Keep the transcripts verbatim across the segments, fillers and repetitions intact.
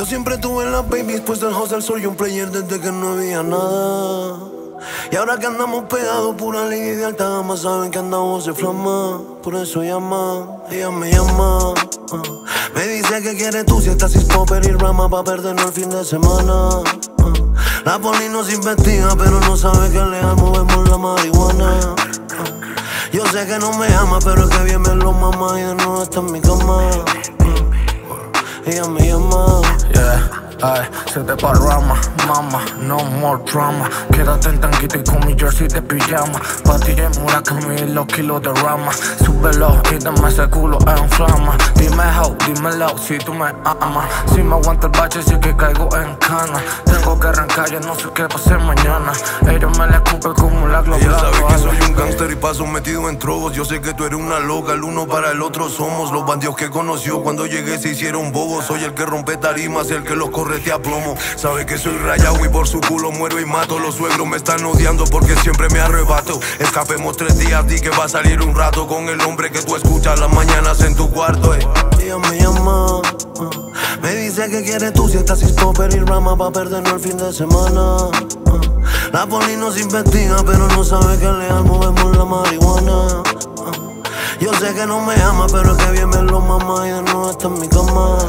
siempre tuve en las babies puesta el house al sol y un player desde que no había nada. Y ahora que andamos pegados, pura ley de alta gama, saben que andamos de flama. Por eso llama, ella me llama. uh. Me dice que quiere tú si estás sin pedir rama pa' perdernos el fin de semana. uh. La poli nos investiga, pero no sabe que legal movemos la marihuana. uh. Yo sé que no me ama, pero es que bien me lo mama y de nuevo está en mi cama. uh. Ella me llama. Yeah. Ay, se te parrama, mama, no more drama. Quédate en tanquito y con mi jersey de pijama. Pa' ti en Murakami los kilos de rama. Súbelo y dame ese culo en flama. Dime how, dímelo si tú me amas. Si me aguanta el bache, sí que caigo en cana. Tengo que arrancar, ya no sé qué pase mañana. Ellos me la escupen como la globo. Ella sabe que soy un gangster y paso metido en trobos. Yo sé que tú eres una loca, el uno para el otro somos. Los bandidos que conoció cuando llegué se hicieron bobos. Soy el que rompe tarimas, el que los correte a plomo. Sabe que soy rayado y por su culo muero y mato. Los suegros me están odiando porque siempre me arrebato. Escapemos tres días, di que va a salir un rato con el hombre que tú escuchas las mañanas en tu cuarto. eh. Ella me llama, uh. me dice que quiere tú si estás sin pedir rama pa' perdernos el fin de semana. uh. La poli nos investiga, pero no sabe que legal movemos la marihuana. uh. Yo sé que no me ama, pero es que bien me lo mama y de nuevo está en mi cama.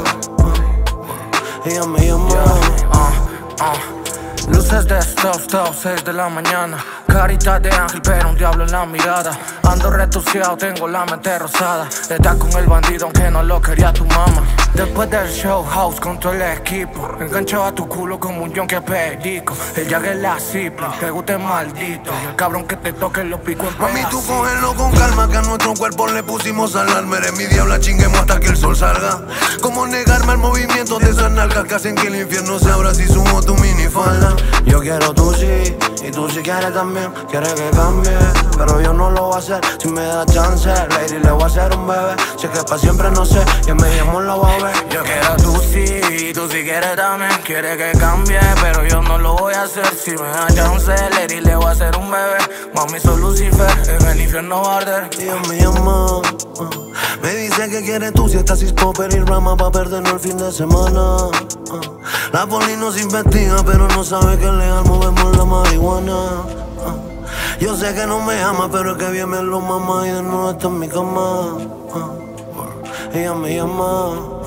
Ella me llama. Yeah, uh, uh. Luces de stop, stop, seis de la mañana. Carita de ángel, pero un diablo en la mirada. Ando retuciado, tengo la mente rosada. Estás con el bandido, aunque no lo quería tu mamá. Después del show house con todo el equipo, enganchado a tu culo como un yonque perico. El Jagger la cipla, te guste maldito. Y el cabrón que te toque lo pico en Mami, tú cógelo con calma, que a nuestro cuerpo le pusimos alarma. Eres mi diabla, chinguemos hasta que el sol salga. ¿Cómo negarme al movimiento de esas nalgas que hacen que el infierno se abra si sumo tu minifalda? Yo quiero tú sí, y tú si quieres también. Quieres que cambie, pero yo no lo voy a hacer si me da chance. Lady, le voy a hacer un bebé. Sé que pa' siempre no sé, que me llamo la voy a ver. Yo quiero tú sí, tú si quieres también. Quiere que cambie, pero yo no lo voy a hacer si me da chance. Lady, le voy a hacer un bebé. Mami, soy Lucifer, en el infierno va a arder. Ella me llama, uh. me dice que quiere tú si estás sin pedir rama pa' perdernos el fin de semana. uh. La poli nos investiga, pero no sabe que legal movemos la marihuana. uh. Yo sé que no me ama, pero es que bien me lo mama y de nuevo está en mi cama. uh. Ella me llama.